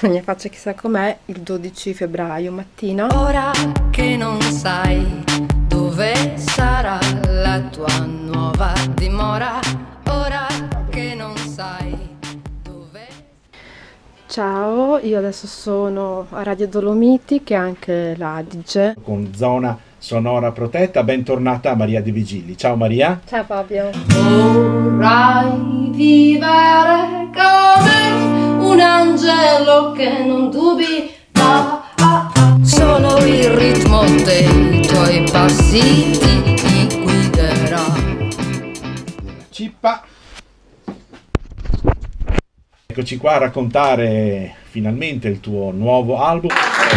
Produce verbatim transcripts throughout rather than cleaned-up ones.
la mia faccia chissà com'è, il dodici febbraio mattina. Ora che non sai dove sarà la tua nuova dimora, ora che non sai dove... Ciao, io adesso sono a Radio Dolomiti, che è anche l'Adige. Con Zona Sonora Protetta, bentornata a Maria De Vigili. Ciao Maria. Ciao Fabio. Vorrai vivere come un angelo che non dubita, solo il ritmo dei tuoi passi ti guiderà. Cippa. Eccoci qua a raccontare finalmente il tuo nuovo album.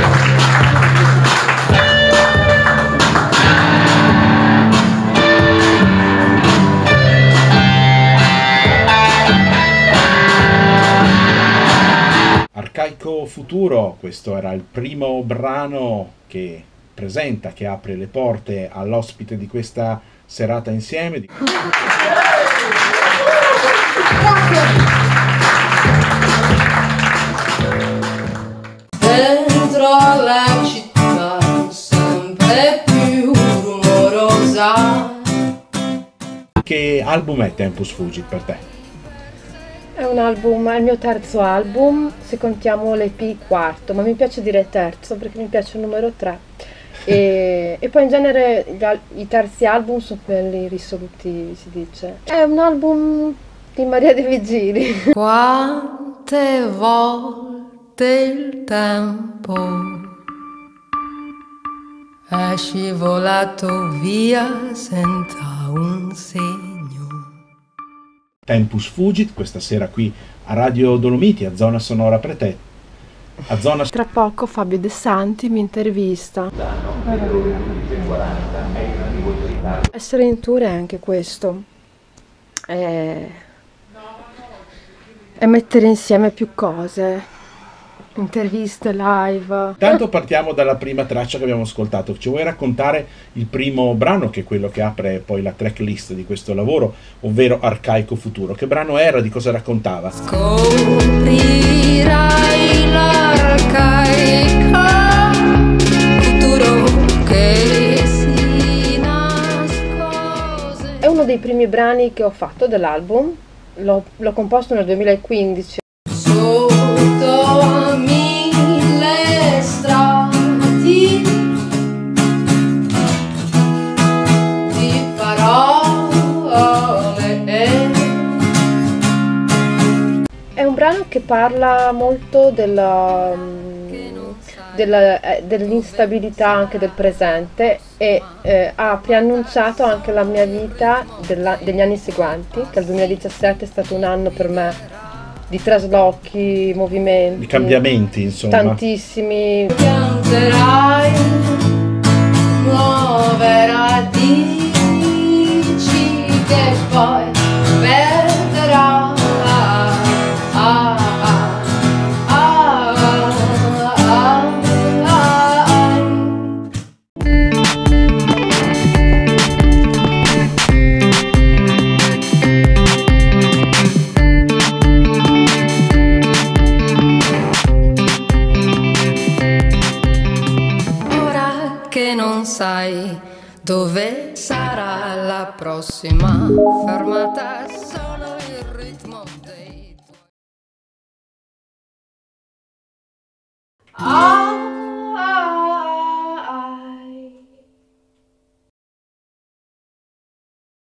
Arcaico Futuro, questo era il primo brano che presenta, che apre le porte all'ospite di questa serata insieme. Dentro la città sempre più rumorosa. Che album è Tempus Fugit per te? È un album, è il mio terzo album, se contiamo l'E P quarto, ma mi piace dire terzo perché mi piace il numero tre. E, e poi in genere gli al- i terzi album sono quelli risoluti, si dice. È un album di Maria De Vigili. Quante volte il tempo è scivolato via senza un segno. Tempus Fugit, questa sera qui a Radio Dolomiti, a Zona Sonora Protetta. A Zona Tra poco Fabio De Santi mi intervista. Essere in tour è anche questo, è, è mettere insieme più cose, interviste, live. Intanto partiamo dalla prima traccia che abbiamo ascoltato. Ci vuoi raccontare il primo brano, che è quello che apre poi la tracklist di questo lavoro, ovvero Arcaico Futuro? Che brano era? Di cosa raccontava? Scoprirai l'arcaico futuro che si nascose. È uno dei primi brani che ho fatto dell'album, l'ho, l'ho composto nel duemilaquindici. Sotto mille strati di parole. È un brano che parla molto della, della- eh, dell'instabilità anche del presente e eh, ha preannunciato anche la mia vita della- degli anni seguenti, che il duemiladiciassette è stato un anno per me di traslochi, movimenti, I cambiamenti, insomma. tantissimi. Piangerai nuove radici che poi perderà. Ah, ah, ah, ah, ah, ah. Ora che non sai dove sarà la prossima fermata, solo il ritmo dei tuoi... Ah!